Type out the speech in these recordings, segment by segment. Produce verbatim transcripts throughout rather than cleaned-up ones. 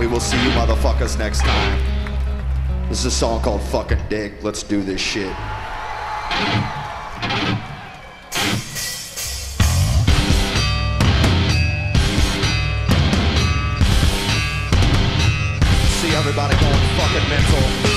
we will see you motherfuckers next time. This is a song called Fucking Dick. Let's do this shit. See everybody going fucking mental.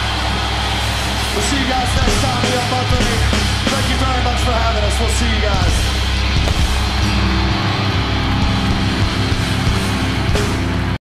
We'll see you guys next time. We are Monthly. Thank you very much for having us. We'll see you guys.